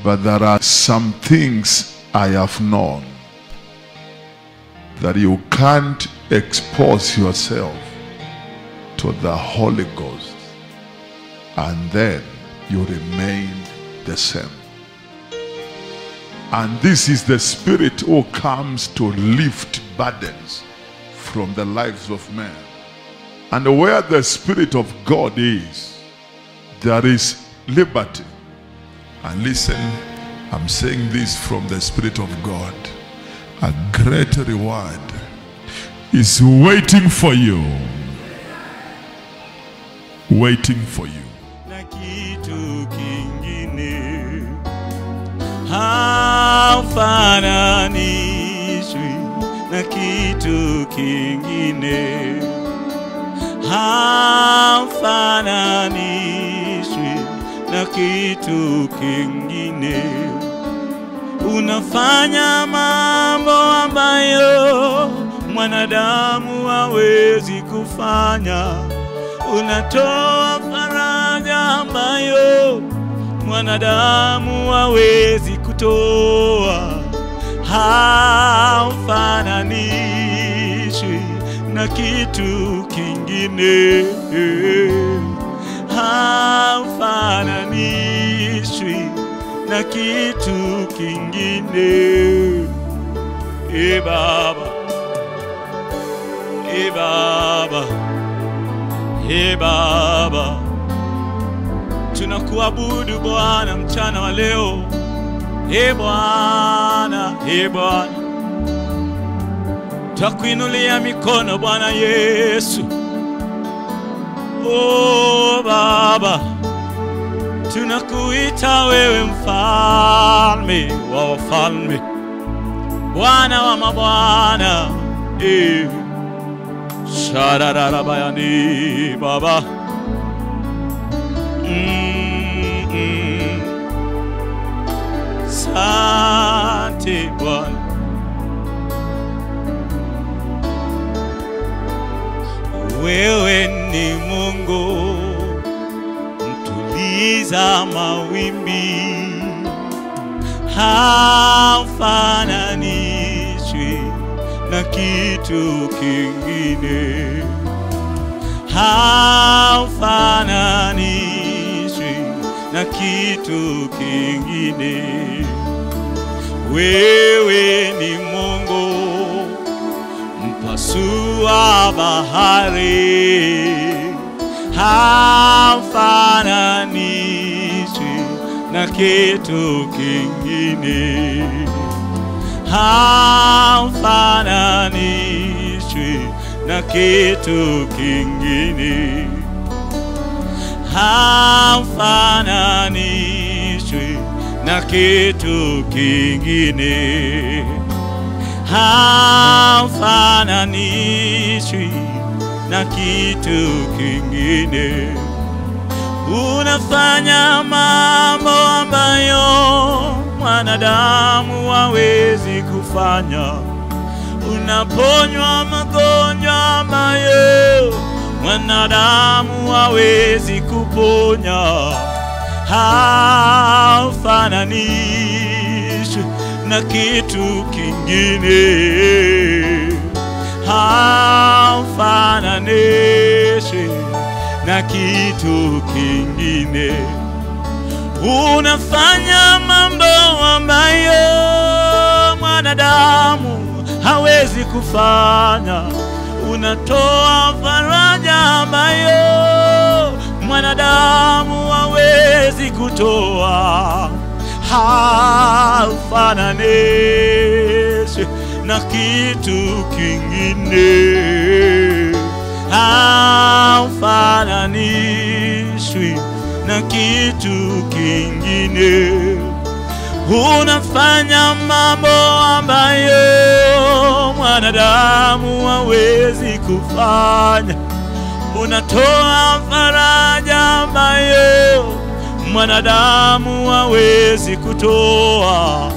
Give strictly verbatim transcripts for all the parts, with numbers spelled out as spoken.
But there are some things I have known that you can't expose yourself to the Holy Ghost and then you remain the same. And this is the Spirit who comes to lift burdens from the lives of men. And where the Spirit of God is, there is liberty. And listen, I'm saying this from the Spirit of God. A great reward is waiting for you. Waiting for you. Na kitu kingine hafananishwi na kitu kingine, hafananishwi na kitu kingine. Unafanya mambo ambayo mwanadamu hawezi kufanya. Unatoa faraja ambayo mwanadamu hawezi kutoa. Haufananishwi na kitu kingine, haufananishwi na kitu kingine. E Baba, e Baba, e Baba, tunakuabudu Bwana mchana wa leo. E Bwana, e Bwana, twakuinulia mikono Bwana Yesu. Oh Baba, tunakuita wewe mfalme wa wafalme, Bwana wa mabwana. Eh, sharararabayani Baba. Mm -mm. Sante Bwana. Wewe ni Mungu mtuliza mawimbi, haufananishwi na kitu kingine, haufananishwi na kitu kingine. Wewe ni Mungu mpasua bahari, haufananishwi na kitu kingine, haufananishwi na kitu kingine, haufananishwi na kitu kingine, haufananishwi na kitu kingine. Unafanya mambo ambayo mwanadamu hawezi kufanya. Unaponywa magonjwa ambayo mwanadamu hawezi kuponya. Haufananishwi na kitu kingine, haufananishwi na kitu kingine. Unafanya mambo ambayo mwanadamu hawezi kufanya. Unatoa faraja ambayo mwanadamu hawezi kutoa. Haufananishwi na kitu kingine, haufananishwi na kitu kingine. Unafanya mambo ambayo mwanadamu hawezi kufanya. Unatoa faraja ambayo mwanadamu hawezi kutoa.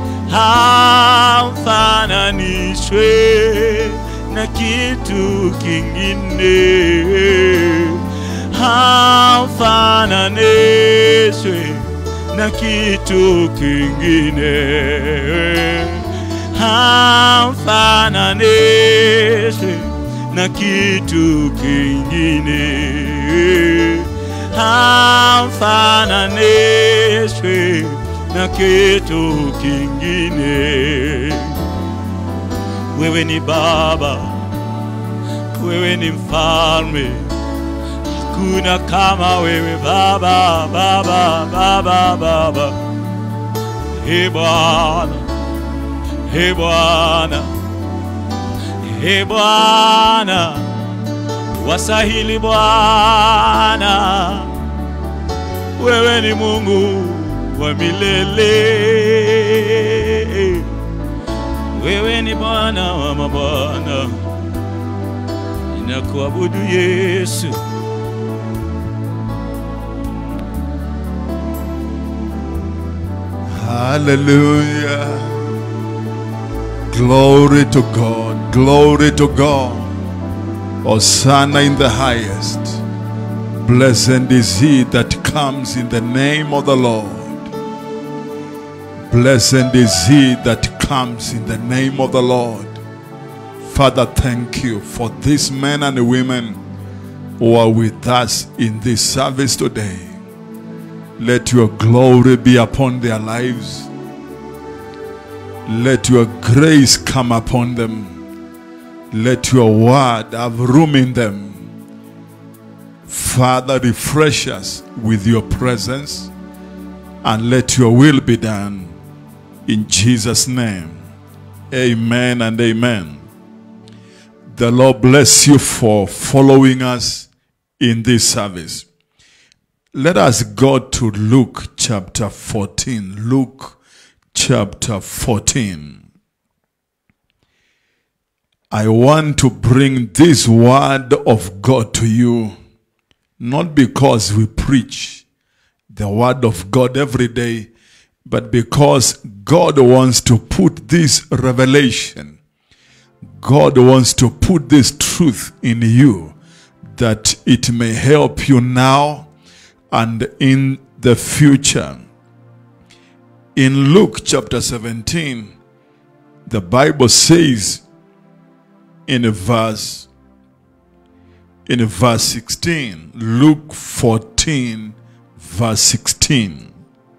Haufananishwi na kitu kingine, haufananishwi na kitu kingine, hamfananishi na kitu kingine, hamfananishi na kitu kingine. Wewe ni Baba, wewe ni Mfalme, hakuna kama wewe Baba, Baba, Baba, Baba. Ee Bwana, Ee Bwana, Ee Bwana, wasahili Bwana, wewe ni Mungu wa milele, wewe ni Bwana wa mabwana, ninakuabudu Yesu. Hallelujah. Glory to God. Glory to God. Hosanna in the highest. Blessed is he that comes in the name of the Lord. Blessed is he that comes in the name of the Lord. Father, thank you for these men and women who are with us in this service today. Let your glory be upon their lives. Let your grace come upon them. Let your word have room in them. Father, refresh us with your presence and let your will be done. In Jesus' name, amen and amen. The Lord bless you for following us in this service. Let us go to Luke chapter fourteen. Luke chapter fourteen. I want to bring this word of God to you, not because we preach the word of God every day, but because God wants to put this revelation, God wants to put this truth in you, that it may help you now and in the future. In Luke chapter seventeen, the Bible says in verse in verse sixteen, Luke fourteen verse sixteen,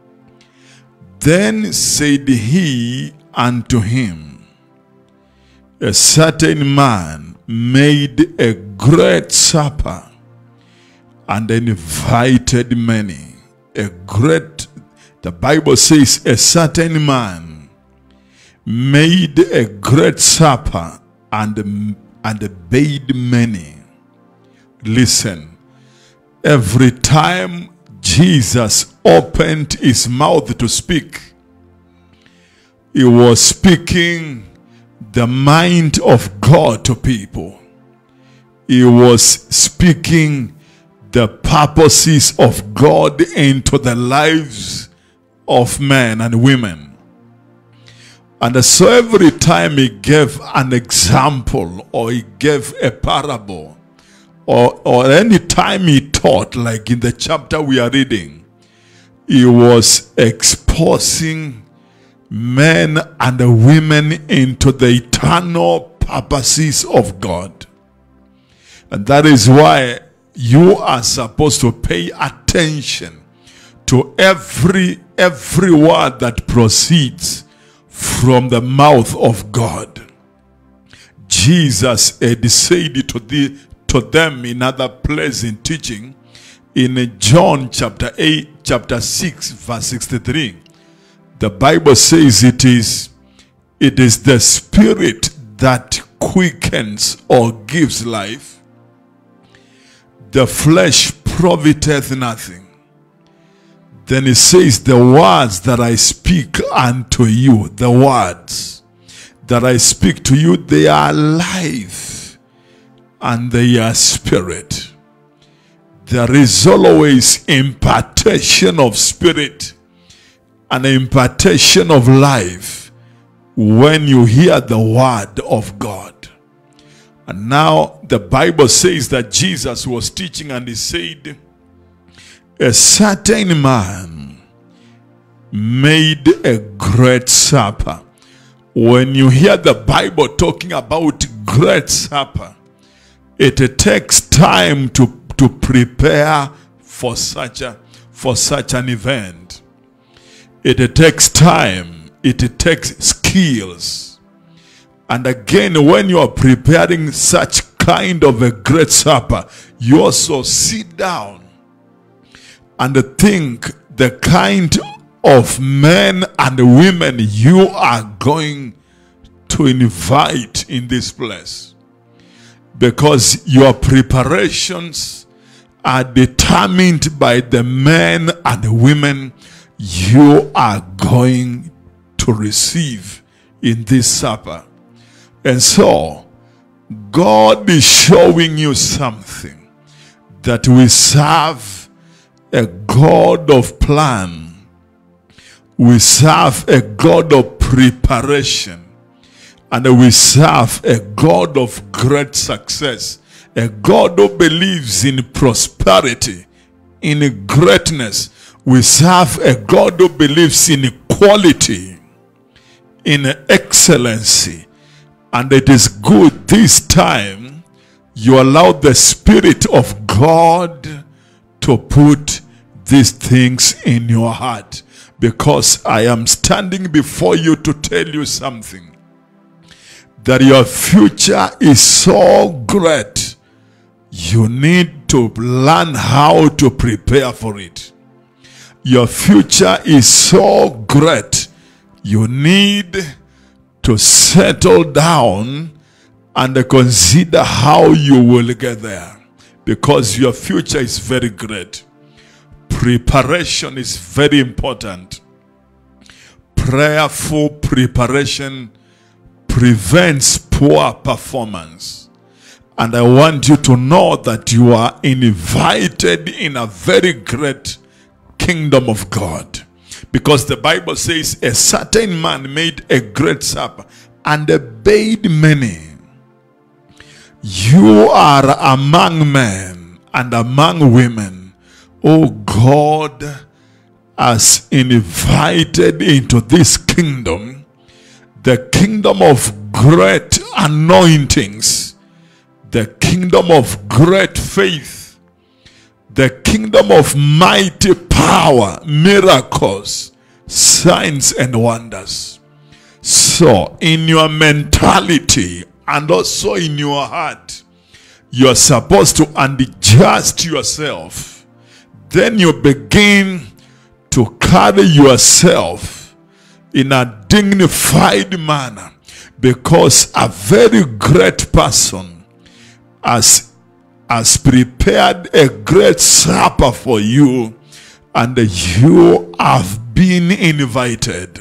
then said he unto him, a certain man made a great supper and invited many. A great, the Bible says, a certain man made a great supper and, and bade many. Listen, every time Jesus opened his mouth to speak, he was speaking the mind of God to people. He was speaking the purposes of God into the lives of men and women. And so every time he gave an example, or he gave a parable, or, or any time he taught, like in the chapter we are reading, he was exposing men and women into the eternal purposes of God. And that is why you are supposed to pay attention to every every word that proceeds from the mouth of God. Jesus had said to, the, to them in other place in teaching, in John chapter eight, chapter six, verse sixty-three. The Bible says it is, it is the Spirit that quickens or gives life. The flesh profiteth nothing. Then it says, the words that I speak unto you, the words that I speak to you, they are life and they are spirit. There is always impartation of spirit and impartation of life when you hear the word of God. And now the Bible says that Jesus was teaching and he said, a certain man made a great supper. When you hear the Bible talking about great supper, it takes time to, to prepare for such a for such an event. It takes time, it takes skills. And again, when you are preparing such kind of a great supper, you also sit down and think the kind of men and women you are going to invite in this place, because your preparations are determined by the men and women you are going to receive in this supper. And so God is showing you something, that we serve a God of plan. We serve a God of preparation. And we serve a God of great success. A God who believes in prosperity, in greatness. We serve a God who believes in quality, in excellency. And it is good this time you allow the Spirit of God to put these things in your heart. Because I am standing before you to tell you something. That your future is so great. You need to learn how to prepare for it. Your future is so great. You need to settle down and consider how you will get there. Because your future is very great. Preparation is very important. Prayerful preparation prevents poor performance. And I want you to know that you are invited in a very great kingdom of God. Because the Bible says a certain man made a great supper and bade many. You are among men and among women. Oh, God has invited into this kingdom, the kingdom of great anointings, the kingdom of great faith, the kingdom of mighty power, miracles, signs and wonders. So in your mentality and also in your heart, you're supposed to adjust yourself. Then you begin to carry yourself in a dignified manner, because a very great person has, has prepared a great supper for you, and you have been invited.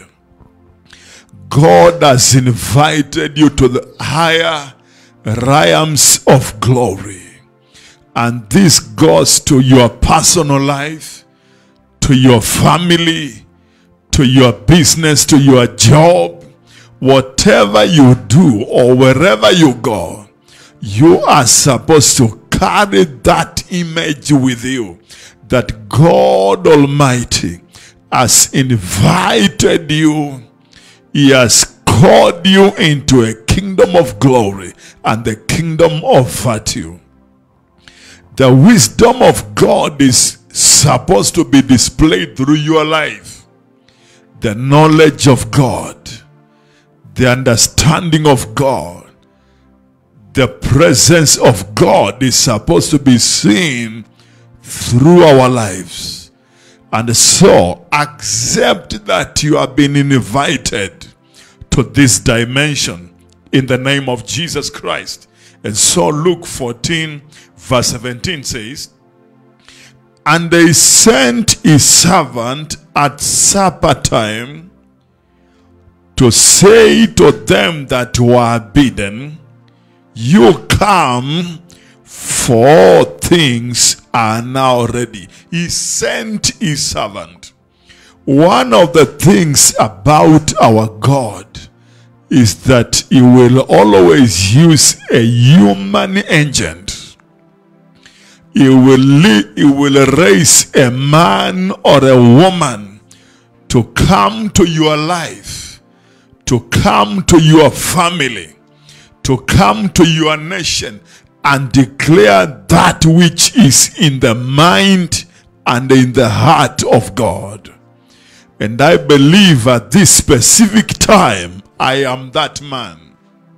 God has invited you to the higher realms of glory. And this goes to your personal life, to your family, to your business, to your job. Whatever you do or wherever you go, you are supposed to carry that image with you, that God Almighty has invited you. He has called you into a kingdom of glory and the kingdom of virtue. The wisdom of God is supposed to be displayed through your life. The knowledge of God, the understanding of God, the presence of God is supposed to be seen through our lives. And so accept that you have been invited to this dimension in the name of Jesus Christ. And so Luke fourteen verse seventeen says, and they sent his servant at supper time to say to them that were bidden, you come, for things are now ready. He sent his servant. One of the things about our God is that he will always use a human agent. He will, he will raise a man or a woman to come to your life, to come to your family, to come to your nation and declare that which is in the mind and in the heart of God. And I believe at this specific time, I am that man,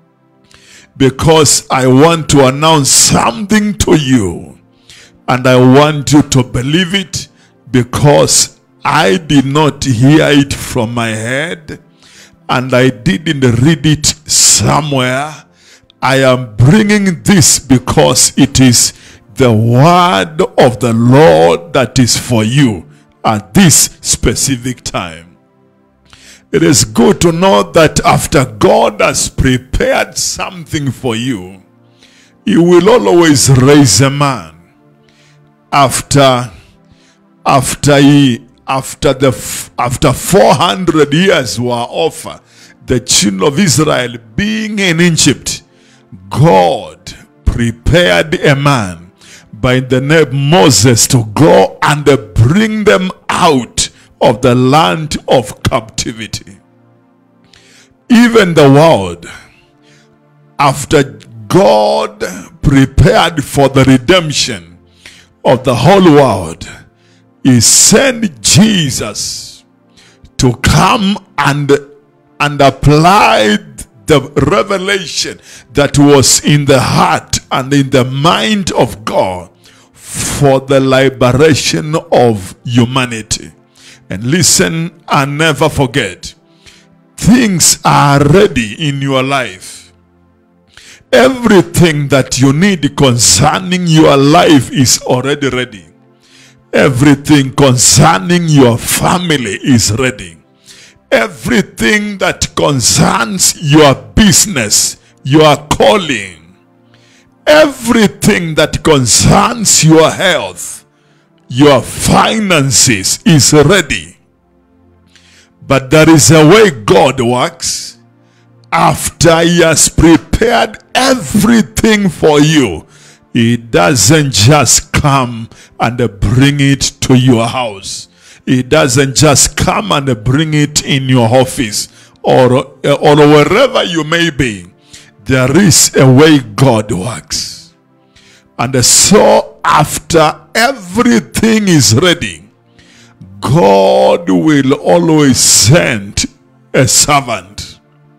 because I want to announce something to you, and I want you to believe it, because I did not hear it from my head and I didn't read it somewhere. I am bringing this because it is the word of the Lord that is for you at this specific time. It is good to know that after God has prepared something for you, He will always raise a man. After, after he, after the, after four hundred years were over, the children of Israel being in Egypt, God prepared a man by the name Moses to go and bring them out of the land of captivity. Even the world, after God prepared for the redemption of the whole world, He sent Jesus to come and, and apply the revelation that was in the heart and in the mind of God for the liberation of humanity. And listen and never forget, things are ready in your life. Everything that you need concerning your life is already ready. Everything concerning your family is ready. Everything that concerns your business, your calling, everything that concerns your health, your finances is ready. But there is a way God works. After He has prepared everything for you, He doesn't just come and bring it to your house. He doesn't just come and bring it in your office or, or wherever you may be. There is a way God works. And so after everything is ready, God will always send a servant,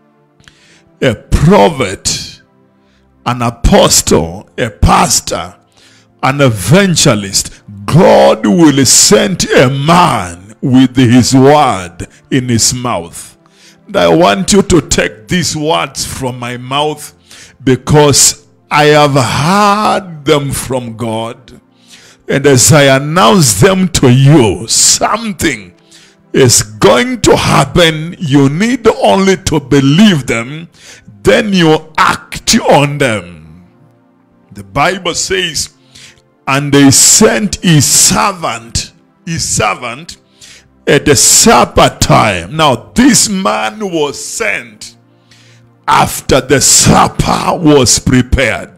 a prophet, an apostle, a pastor, an evangelist. God will send a man with His word in his mouth. And I want you to take these words from my mouth, because I have heard them from God. And as I announce them to you, something is going to happen. You need only to believe them, then you act on them. The Bible says, and they sent his servant, his servant at the supper time. Now this man was sent after the supper was prepared.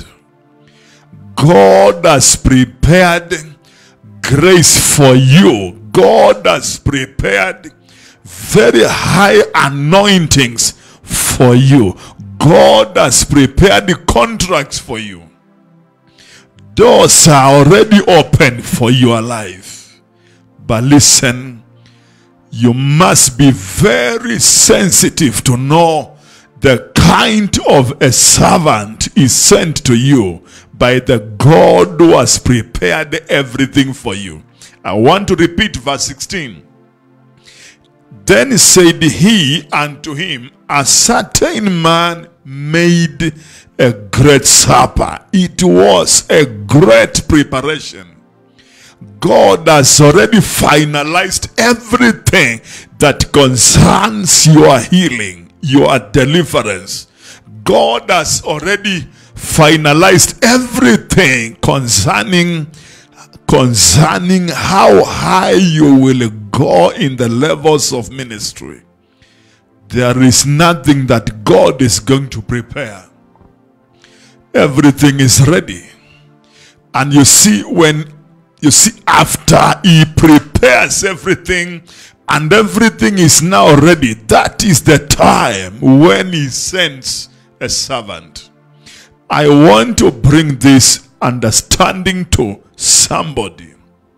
God has prepared grace for you. God has prepared very high anointings for you. God has prepared the contracts for you. Doors are already open for your life. But listen, you must be very sensitive to know the kind of a servant is sent to you by the God who has prepared everything for you. I want to repeat verse sixteen. Then said he unto him, a certain man made a great supper. It was a great preparation. God has already finalized everything that concerns your healing, your deliverance. God has already finalized everything concerning concerning how high you will go in the levels of ministry. There is nothing that God is going to prepare. Everything is ready. And you see, when you see after he prepares everything and everything is now ready, that is the time when he sends a servant. I want to bring this understanding to somebody.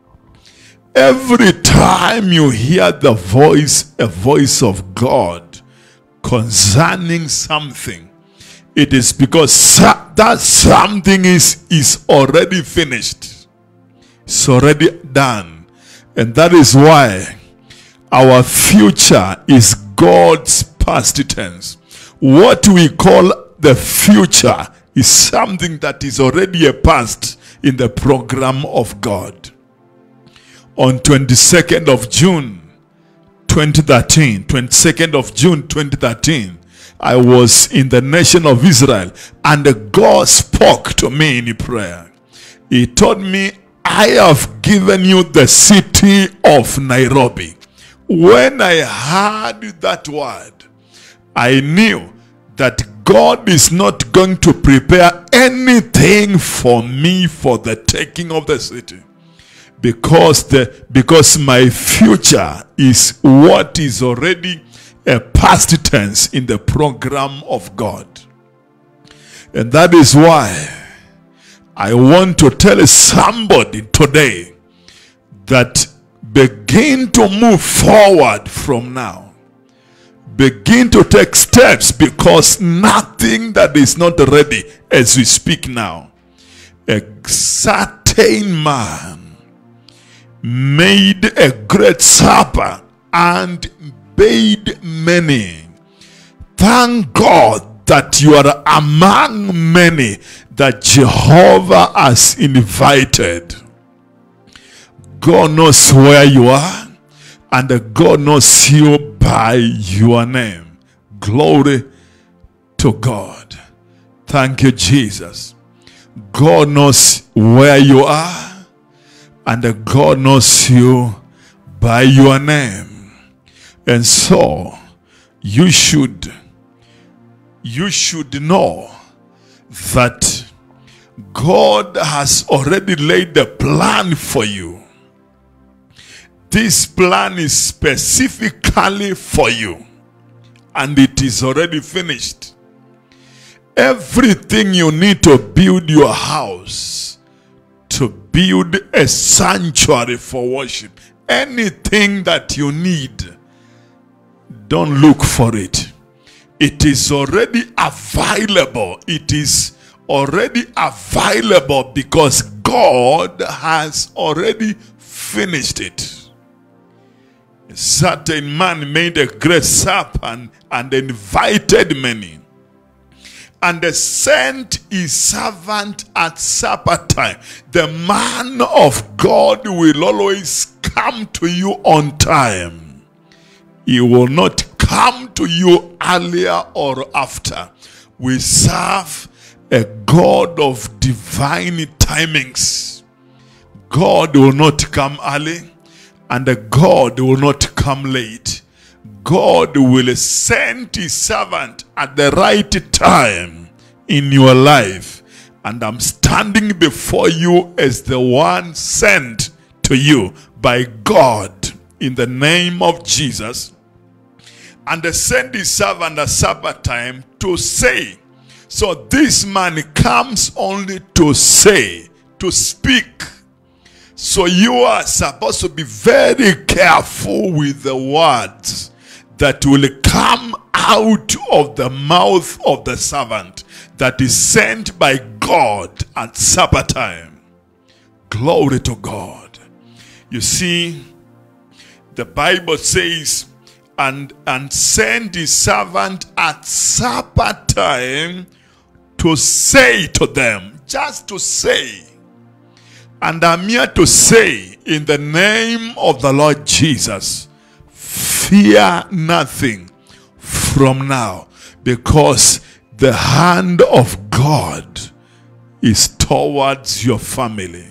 Every time you hear the voice, a voice of God concerning something, it is because that something is, is already finished. It's already done. And that is why our future is God's past tense. What we call the future is something that is already a past in the program of God. On twenty-second of June twenty thirteen, twenty-second of June twenty thirteen, I was in the nation of Israel, and God spoke to me in prayer. He told me, I have given you the city of Nairobi. When I heard that word, I knew that God is not going to prepare anything for me for the taking of the city. Because the because my future is what is already a past tense in the program of God. And that is why I want to tell somebody today that begin to move forward from now. Begin to take steps, because nothing that is not ready as we speak now. A certain man made a great supper and bade many. Thank God that you are among many that Jehovah has invited. God knows where you are, and God knows you by your name. Glory to God. Thank you, Jesus. God knows where you are, and God knows you by your name. And so you should you should know that God has already laid the plan for you. This plan is specifically for you, and it is already finished. Everything you need to build your house, to build a sanctuary for worship, anything that you need, don't look for it. It is already available. It is already available because God has already finished it. A certain man made a great supper and, and invited many, and sent his servant at supper time. The man of God will always come to you on time. He will not come to you earlier or after. We serve a God of divine timings. God will not come early, and God will not come late. God will send his servant at the right time in your life. And I'm standing before you as the one sent to you by God in the name of Jesus. And they send his servant at supper time to say. So this man comes only to say, to speak. So you are supposed to be very careful with the words that will come out of the mouth of the servant that is sent by God at supper time. Glory to God. You see, the Bible says, and, and send his servant at supper time to say to them, just to say. And I'm here to say, in the name of the Lord Jesus, fear nothing from now, because the hand of God is towards your family.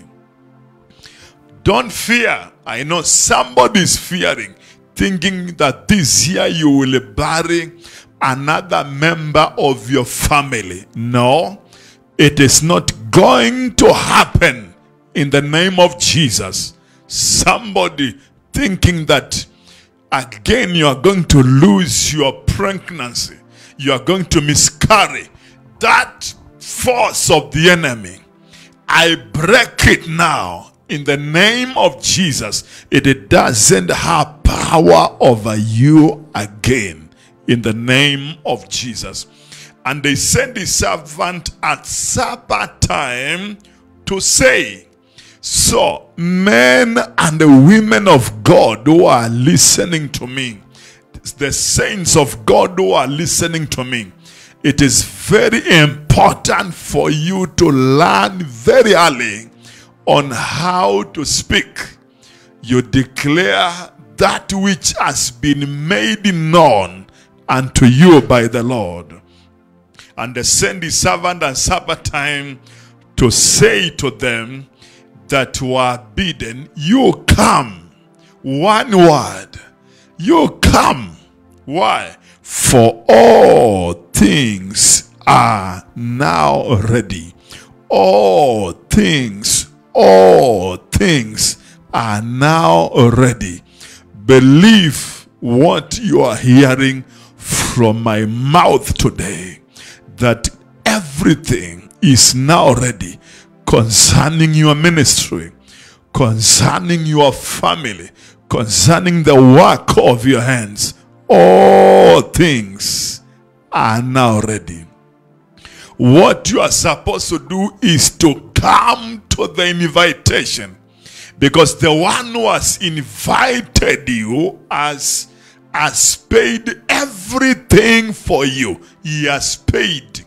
Don't fear. I know somebody is fearing, thinking that this year you will bury another member of your family. No, it is not going to happen in the name of Jesus. Somebody thinking that again you are going to lose your pregnancy, you are going to miscarry. That force of the enemy, I break it now in the name of Jesus. It doesn't have power over you again in the name of Jesus. And they sent his servant at supper time to say. So men and the women of God who are listening to me, the saints of God who are listening to me, it is very important for you to learn very early on how to speak. You declare that which has been made known unto you by the Lord. And they send the servant at supper time to say to them that were bidden, you come. One word. You come. Why? For all things are now ready. All things, all things are now ready. Believe what you are hearing from my mouth today, that everything is now ready concerning your ministry, concerning your family, concerning the work of your hands. All things are now ready. What you are supposed to do is to come to the invitation, because the one who has invited you has, has paid everything for you. He has paid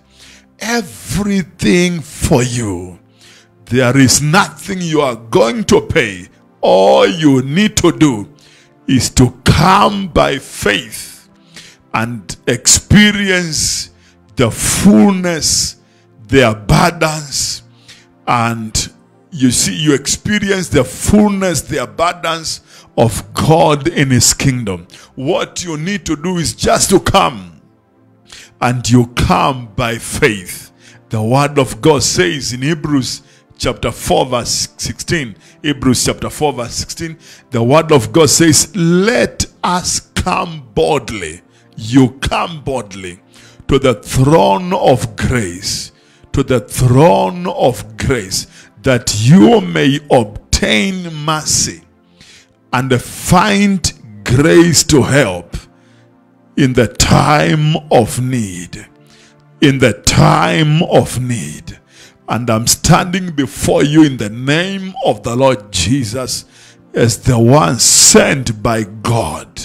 everything for you. There is nothing you are going to pay. All you need to do is to come by faith and experience the fullness, the abundance, and you see, you experience the fullness, the abundance of God in his kingdom. What you need to do is just to come, and you come by faith. The word of God says in Hebrews chapter four verse sixteen, Hebrews chapter four verse sixteen, the word of God says, let us come boldly. You come boldly to the throne of grace, to the throne of grace, that you may obtain mercy and find grace to help in the time of need. In the time of need. And I'm standing before you in the name of the Lord Jesus as the one sent by God.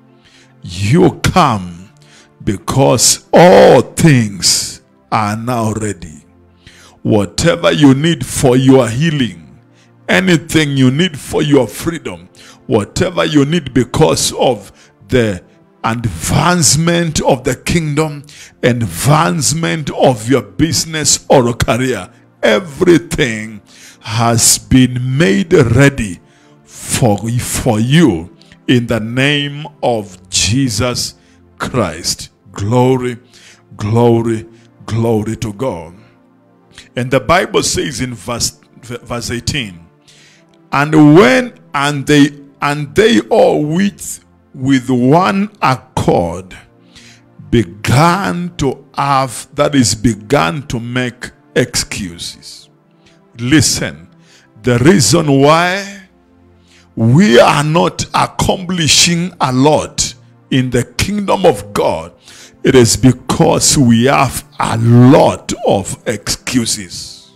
You come because all things are now ready. Whatever you need for your healing, anything you need for your freedom, whatever you need because of the advancement of the kingdom, advancement of your business or career, everything has been made ready for, for you in the name of Jesus Christ. Glory, glory, glory to God. And the Bible says in verse, verse eighteen, and when and they and they all with with one accord began to have, that is, began to make excuses. Listen, the reason why we are not accomplishing a lot in the kingdom of God, it is because we have a lot of excuses.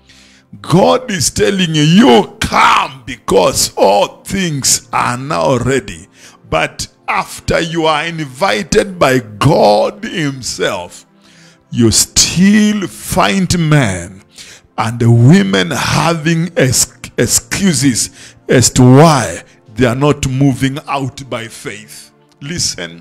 God is telling you, you come because all things are now ready. But after you are invited by God himself, you still find men and the women having excuses as to why they are not moving out by faith. Listen,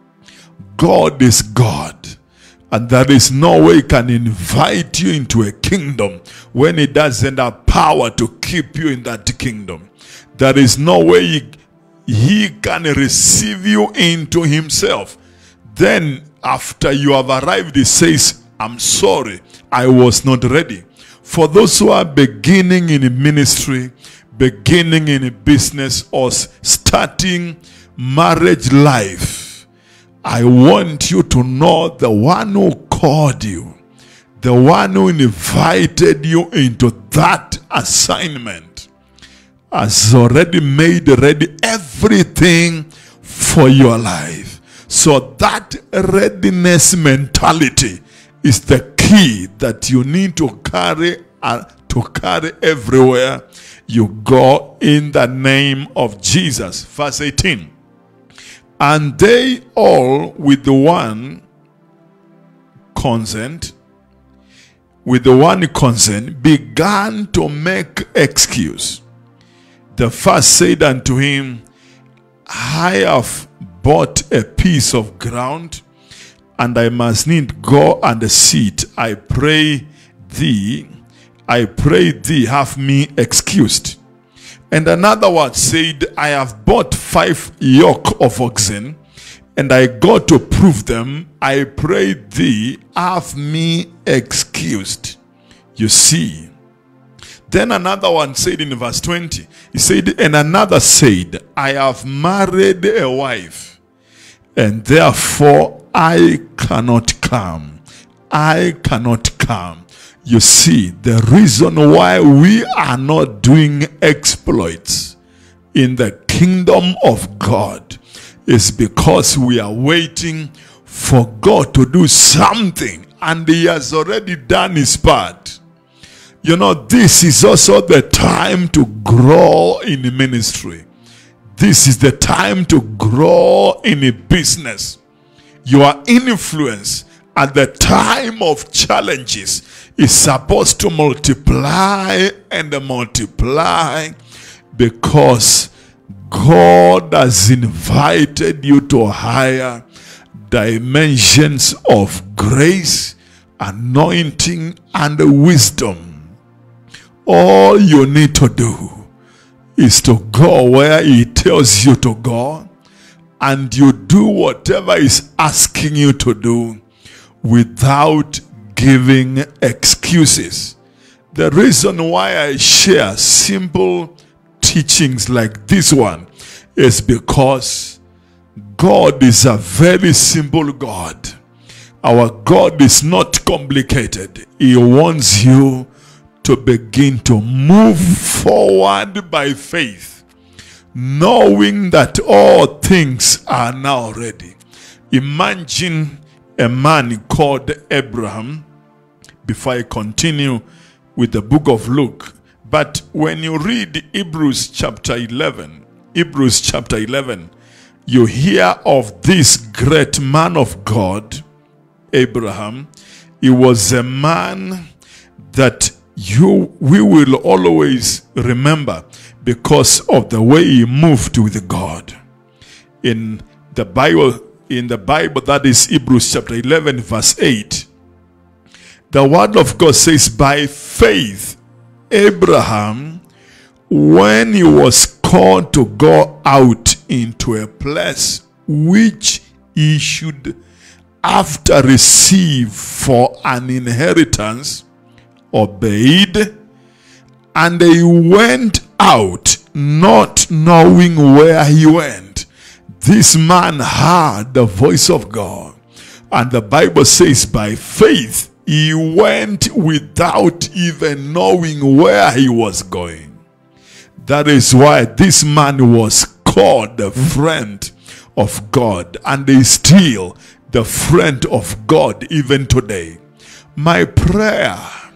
God is God, and there is no way he can invite you into a kingdom when he doesn't have power to keep you in that kingdom. There is no way he He can receive you into himself. Then after you have arrived, he says, I'm sorry, I was not ready. For those who are beginning in a ministry, beginning in a business, or starting marriage life, I want you to know the one who called you, the one who invited you into that assignment, has already made ready everything for your life. So that readiness mentality is the key that you need to carry uh, to carry everywhere you go in the name of Jesus. Verse eighteen. And they all with the one consent, with the one consent, began to make excuse. The first said unto him, I have bought a piece of ground, and I must need go and see it. I pray thee, I pray thee, have me excused. And another one said, I have bought five yoke of oxen, and I go to prove them. I pray thee, have me excused. You see. Then another one said in verse twenty, he said, and another said, I have married a wife, and therefore I cannot come. I cannot come. You see, the reason why we are not doing exploits in the kingdom of God is because we are waiting for God to do something, and he has already done his part. You know, this is also the time to grow in ministry. This is the time to grow in a business. Your influence at the time of challenges is supposed to multiply and multiply, because God has invited you to higher dimensions of grace, anointing, and wisdom. All you need to do is to go where he tells you to go, and you do whatever he's asking you to do without giving excuses. The reason why I share simple teachings like this one is because God is a very simple God. Our God is not complicated. He wants you to begin to move forward by faith, knowing that all things are now ready. Imagine a man called Abraham, before I continue with the book of Luke. But when you read Hebrews chapter eleven, Hebrews chapter eleven, you hear of this great man of God, Abraham. He was a man that you we will always remember because of the way he moved with God. In the Bible, in the Bible, that is Hebrews chapter eleven, verse eight, the word of God says, by faith Abraham, when he was called to go out into a place which he should after receive for an inheritance, obeyed, and he went out not knowing where he went. This man heard the voice of God, and the Bible says by faith he went without even knowing where he was going. That is why this man was called the friend of God, and is still the friend of God even today. My prayer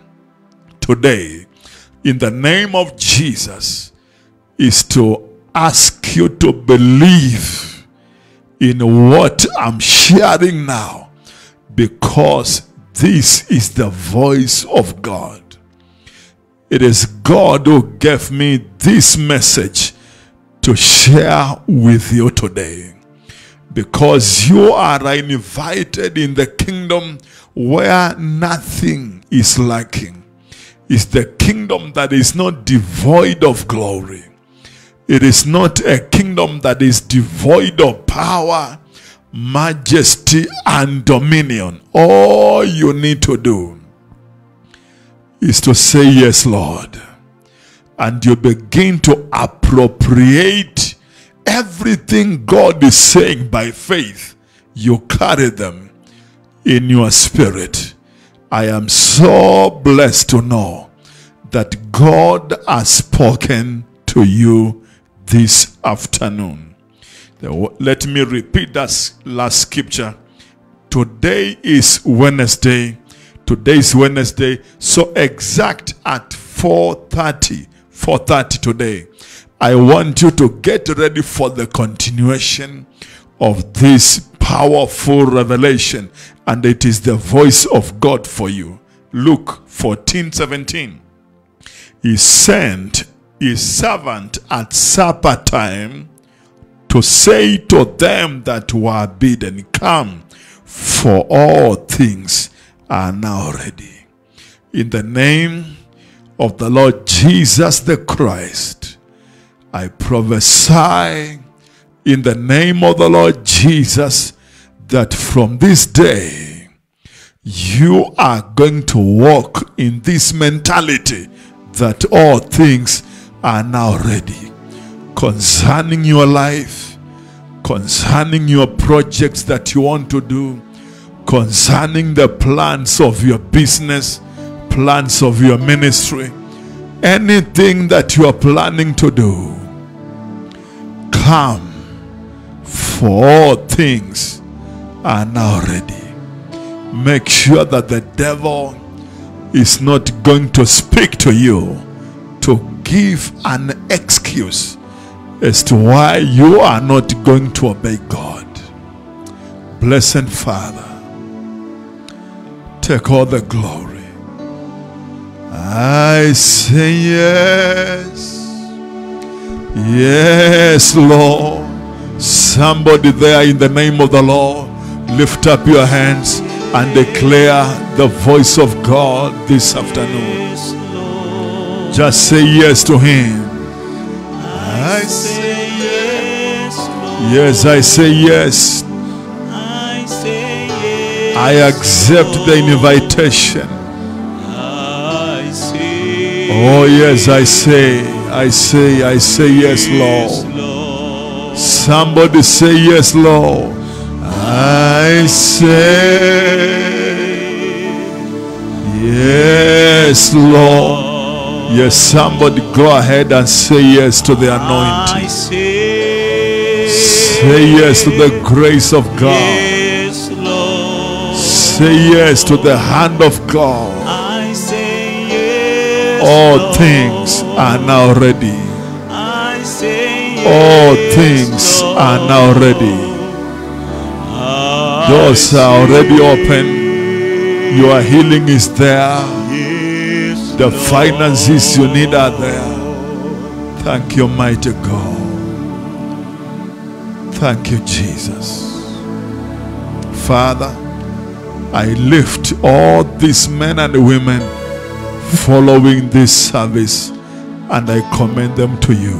today, in the name of Jesus, is to ask you to believe in what I'm sharing now, because this is the voice of God. It is God who gave me this message to share with you today, because you are invited in the kingdom where nothing is lacking. It's the kingdom that is not devoid of glory. It is not a kingdom that is devoid of power, majesty, and dominion. All you need to do is to say, yes, Lord. And you begin to appropriate everything God is saying by faith, you carry them in your spirit. I am so blessed to know that God has spoken to you this afternoon. Let me repeat that last scripture. Today is Wednesday. Today is Wednesday. So exact at four thirty, four thirty today, I want you to get ready for the continuation of this powerful revelation. And it is the voice of God for you. Luke fourteen seventeen. He sent his servant at supper time to say to them that were bidden, come, for all things are now ready. In the name of the Lord Jesus the Christ, I prophesy in the name of the Lord Jesus that from this day you are going to walk in this mentality that all things are now ready. Concerning your life, concerning your projects that you want to do, concerning the plans of your business, plans of your ministry, anything that you are planning to do, come, for all things are now ready. Make sure that the devil is not going to speak to you to give an excuse as to why you are not going to obey God. Blessed Father, take all the glory. I say yes, yes, Lord. Somebody there, in the name of the Lord, lift up your hands and declare the voice of God this afternoon. Just say yes to Him. I say yes, Lord. Yes, I say yes. I say yes. I accept the invitation. I say. Oh yes, I say, I say, I say yes, Lord. Somebody say yes, Lord. I say yes, Lord. Yes, somebody go ahead and say yes to the anointing. Say, say yes to the grace of God. Yes, Lord. Say yes to the hand of God. I say yes, all Lord. Things are now ready. I say yes, all things Lord. Are now ready. Doors are already open. Your healing is there. The finances you need are there. Thank you, mighty God. Thank you, Jesus. Father, I lift all these men and women following this service and I commend them to you.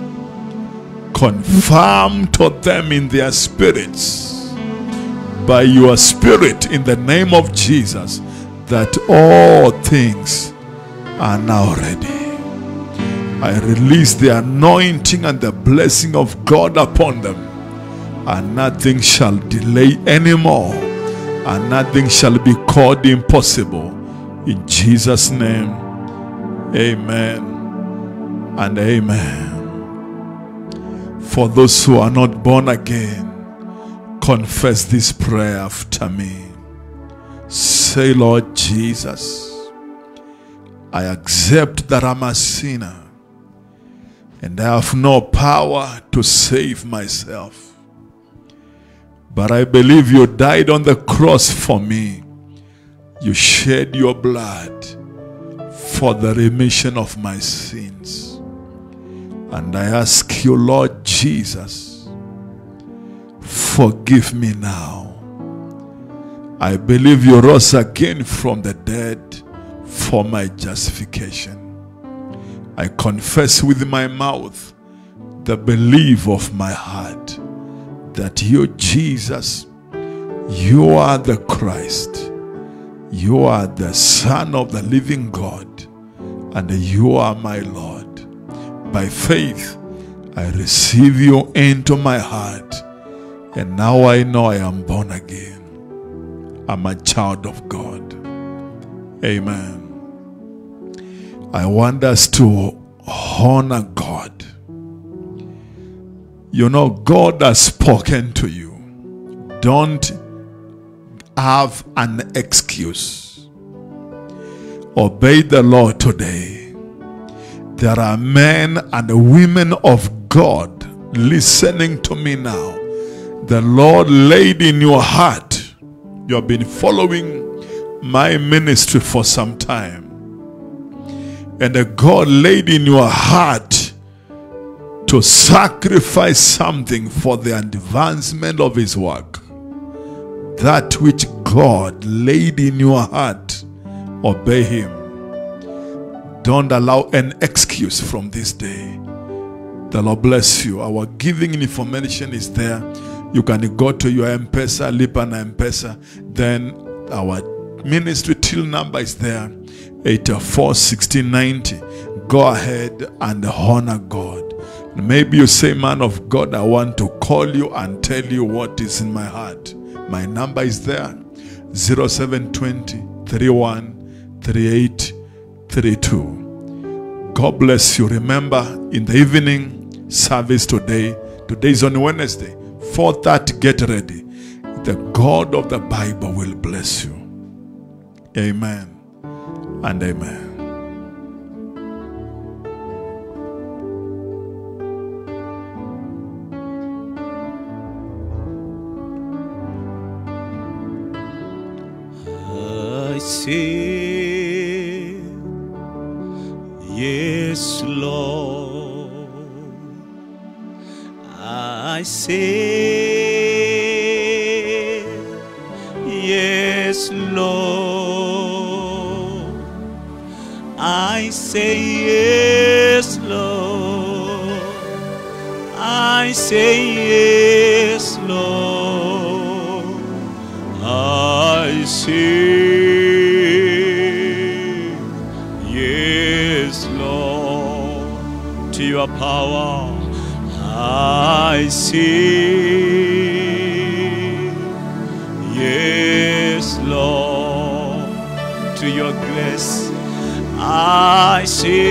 Confirm to them in their spirits, by your spirit, in the name of Jesus, that all things are now ready. I release the anointing and the blessing of God upon them, and nothing shall delay anymore, and nothing shall be called impossible. In Jesus' name, amen and amen. For those who are not born again, confess this prayer after me. Say, Lord Jesus, I accept that I'm a sinner and I have no power to save myself. But I believe you died on the cross for me. You shed your blood for the remission of my sins. And I ask you, Lord Jesus, forgive me now. I believe you rose again from the dead for my justification. I confess with my mouth, the belief of my heart, that you, Jesus, you are the Christ. You are the Son of the living God, and you are my Lord. By faith, I receive you into my heart, and now I know I am born again. I'm a child of God. Amen. I want us to honor God. You know, God has spoken to you. Don't have an excuse. Obey the Lord today. There are men and women of God listening to me now. The Lord laid in your heart. You have been following my ministry for some time. And the God laid in your heart to sacrifice something for the advancement of his work. That which God laid in your heart, obey him. Don't allow an excuse from this day. The Lord bless you. Our giving information is there. You can go to your M-Pesa, Lipa na M-Pesa. Then our ministry till number is there, eight four, sixteen ninety. Go ahead and honor God. Maybe you say, man of God, I want to call you and tell you what is in my heart. My number is there, zero seven two zero, three one three eight three two. God bless you. Remember, in the evening service today, today is on Wednesday, four thirty, get ready. The God of the Bible will bless you. Amen and amen. I say, yes, Lord. I say, yes, Lord. I say, yes, Lord. I say, yes, Lord. I say, yes, Lord, to your power. I say, yes, Lord, to your grace. I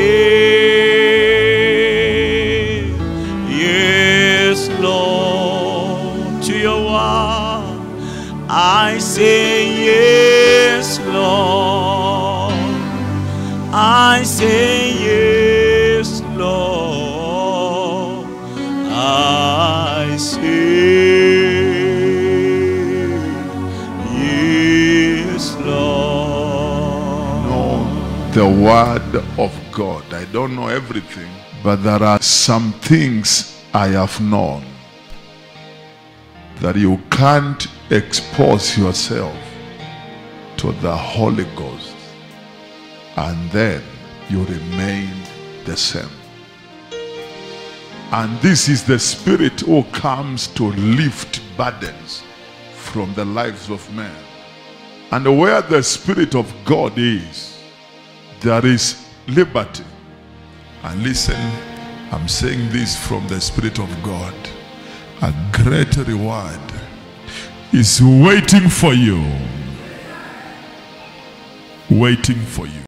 say, yes, Lord, to your word. I say, yes, Lord. I say, yes, Lord. I say, yes, Lord. Know the word of God. I don't know everything, but there are some things I have known that you can't expose yourself to the Holy Ghost and then you remain the same. And this is the Spirit who comes to lift burdens from the lives of men. And where the Spirit of God is, there is liberty. And listen, I'm saying this from the Spirit of God. A great reward is waiting for you. Waiting for you.